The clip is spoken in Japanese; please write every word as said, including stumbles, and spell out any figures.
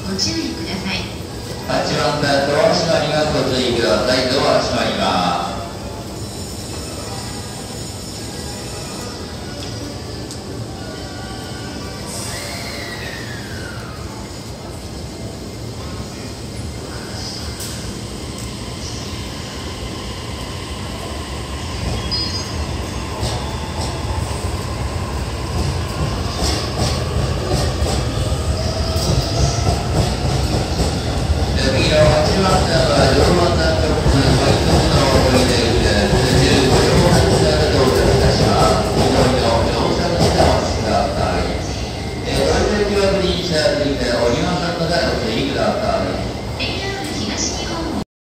ご注意ください。 はちばん台ドア閉まります。ご注意ください。ドア閉まります。